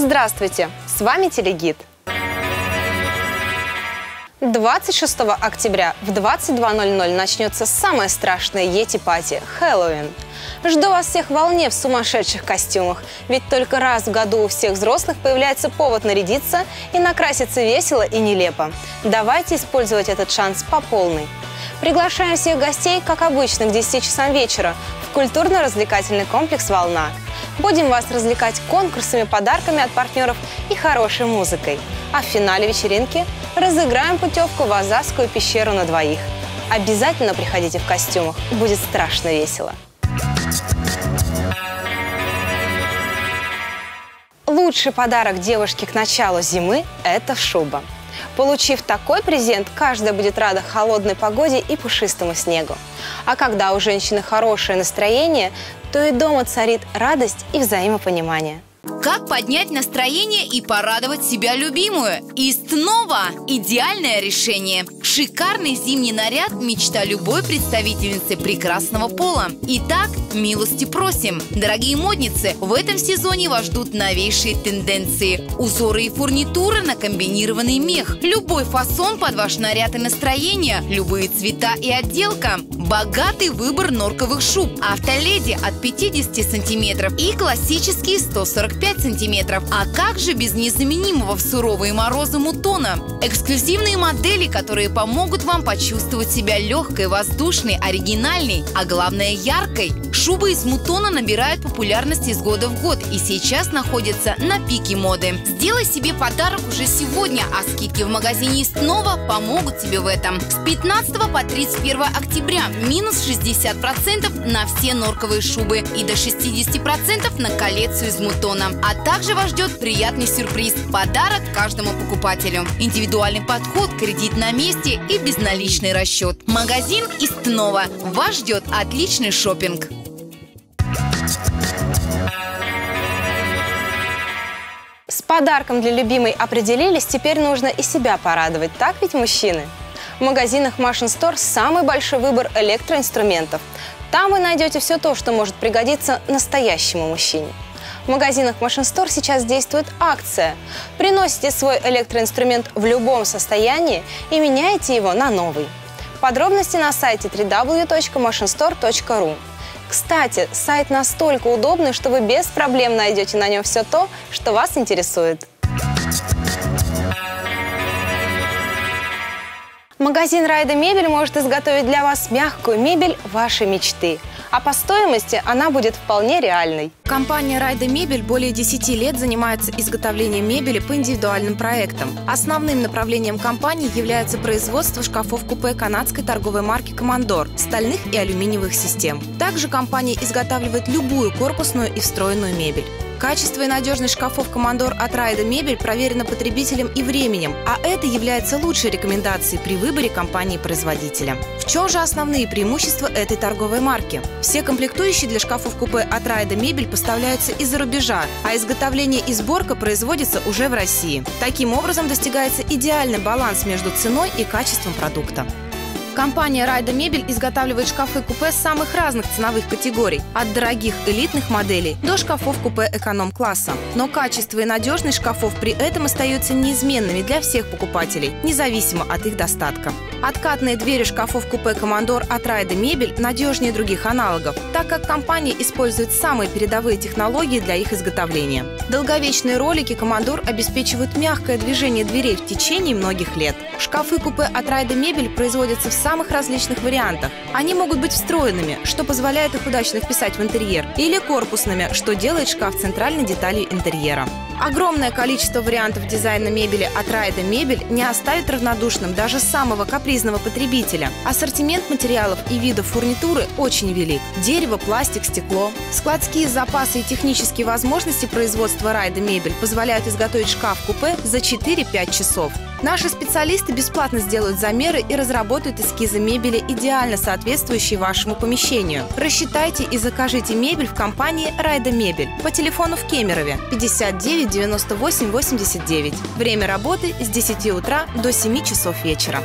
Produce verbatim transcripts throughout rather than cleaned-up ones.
Здравствуйте, с вами Телегид. двадцать шестого октября в двадцать два ноль ноль начнется самая страшная йети-пати – Хэллоуин. Жду вас всех в волне в сумасшедших костюмах, ведь только раз в году у всех взрослых появляется повод нарядиться и накраситься весело и нелепо. Давайте использовать этот шанс по полной. Приглашаем всех гостей, как обычно, к десяти часам вечера в культурно-развлекательный комплекс «Волна». Будем вас развлекать конкурсами, подарками от партнеров и хорошей музыкой. А в финале вечеринки разыграем путевку в Азазскую пещеру на двоих. Обязательно приходите в костюмах, будет страшно весело. Лучший подарок девушке к началу зимы – это шуба. Получив такой презент, каждая будет рада холодной погоде и пушистому снегу. А когда у женщины хорошее настроение, то и дома царит радость и взаимопонимание. Как поднять настроение и порадовать себя любимую? Истнова – идеальное решение. Шикарный зимний наряд – мечта любой представительницы прекрасного пола. Итак, милости просим. Дорогие модницы, в этом сезоне вас ждут новейшие тенденции. Узоры и фурнитура на комбинированный мех. Любой фасон под ваш наряд и настроение. Любые цвета и отделка. Богатый выбор норковых шуб. Автоледи от пятидесяти сантиметров и классические сто сорок пять сантиметров. А как же без незаменимого в суровые морозы мутона? Эксклюзивные модели, которые помогут вам почувствовать себя легкой, воздушной, оригинальной, а главное яркой. Шубы из мутона набирают популярность из года в год и сейчас находятся на пике моды. Сделай себе подарок уже сегодня, а скидки в магазине Истнова помогут тебе в этом. С пятнадцатого по тридцать первое октября минус шестьдесят процентов на все норковые шубы и до шестидесяти процентов на коллекцию из мутона. А также вас ждет приятный сюрприз – подарок каждому покупателю. Индивидуальный подход, кредит на месте и безналичный расчет. Магазин Истнова. Вас ждет отличный шопинг. С подарком для любимой определились, теперь нужно и себя порадовать, так ведь, мужчины? В магазинах Машин Стор самый большой выбор электроинструментов. Там вы найдете все то, что может пригодиться настоящему мужчине. В магазинах Машин Стор сейчас действует акция. Приносите свой электроинструмент в любом состоянии и меняете его на новый. Подробности на сайте дабл ю дабл ю дабл ю точка машин стор точка ру. Кстати, сайт настолько удобный, что вы без проблем найдете на нем все то, что вас интересует. Магазин Райда Мебель может изготовить для вас мягкую мебель вашей мечты. А по стоимости она будет вполне реальной. Компания Райда Мебель более десяти лет занимается изготовлением мебели по индивидуальным проектам. Основным направлением компании является производство шкафов-купе канадской торговой марки «Командор», стальных и алюминиевых систем. Также компания изготавливает любую корпусную и встроенную мебель. Качество и надежность шкафов «Командор» от Райда Мебель проверено потребителем и временем, а это является лучшей рекомендацией при выборе компании-производителя. В чем же основные преимущества этой торговой марки? Все комплектующие для шкафов-купе от Райда Мебель поставляются из-за рубежа, а изготовление и сборка производится уже в России. Таким образом достигается идеальный баланс между ценой и качеством продукта. Компания Райда Мебель изготавливает шкафы-купе самых разных ценовых категорий, от дорогих элитных моделей до шкафов-купе эконом-класса. Но качество и надежность шкафов при этом остаются неизменными для всех покупателей, независимо от их достатка. Откатные двери шкафов-купе «Командор» от Райда Мебель надежнее других аналогов, так как компания использует самые передовые технологии для их изготовления. Долговечные ролики «Командор» обеспечивают мягкое движение дверей в течение многих лет. Шкафы-купе от Райда Мебель производятся в самых различных вариантах. Они могут быть встроенными, что позволяет их удачно вписать в интерьер, или корпусными, что делает шкаф центральной деталью интерьера. Огромное количество вариантов дизайна мебели от Райда Мебель не оставит равнодушным даже самого капризного потребителя. Ассортимент материалов и видов фурнитуры очень велик. Дерево, пластик, стекло. Складские запасы и технические возможности производства Райда Мебель позволяют изготовить шкаф-купе за четыре-пять часов. Наши специалисты бесплатно сделают замеры и разработают эскизы мебели, идеально соответствующие вашему помещению. Рассчитайте и закажите мебель в компании Райда Мебель по телефону в Кемерове пятьдесят девять девяносто восемь восемьдесят девять. Время работы с десяти утра до семи часов вечера.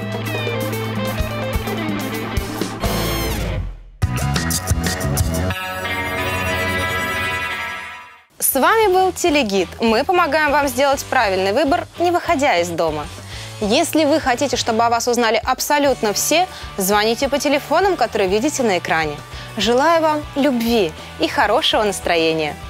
С вами был Телегид. Мы помогаем вам сделать правильный выбор, не выходя из дома. Если вы хотите, чтобы о вас узнали абсолютно все, звоните по телефонам, которые видите на экране. Желаю вам любви и хорошего настроения.